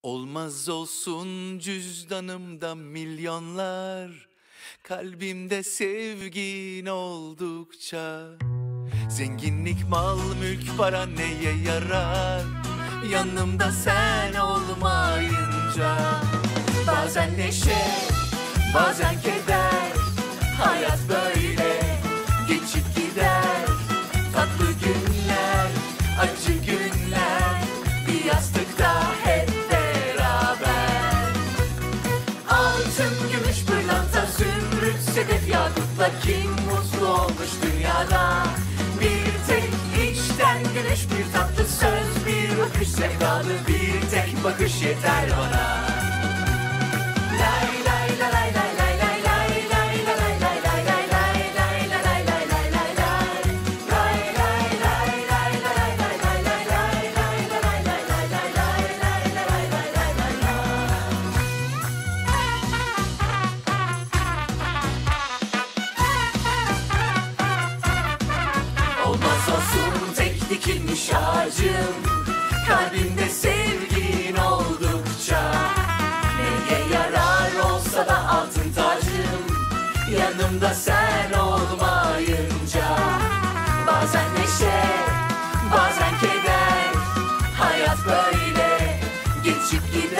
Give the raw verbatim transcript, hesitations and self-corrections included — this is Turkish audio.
Olmaz olsun cüzdanımda milyonlar, kalbimde sevgin oldukça. Zenginlik, mal, mülk, para neye yarar, yanımda sen olmayınca. Bazen neşe, bazen keder, hayat böyle geçip gider. Tatlı günler, acı günler, bir yastıkta hep beraber. Altın, gümüş, pırlanta, zümrüt, sedef, yakutla kim mutlu olmuş dünyada? Bir tek içten gülüş, bir tatlı söz, bir bakış, sevdalı bir tek bakış yeter bana. Lay lay la lay lay lay lay lay lay la lay lay lay lay lay lay lay lay lay lay lay lay. Lay lay lay lay la lay lay lay lay lay lay la lay lay lay lay lay lay la lay lay lay lay lay. Olmaz olsun tek dikilmiş ağacım, kalbimde sevgin oldukça. Neye yarar olsa da altın tacım, yanımda sen olmayınca. Bazen neşe, bazen keder, hayat böyle geçip gider.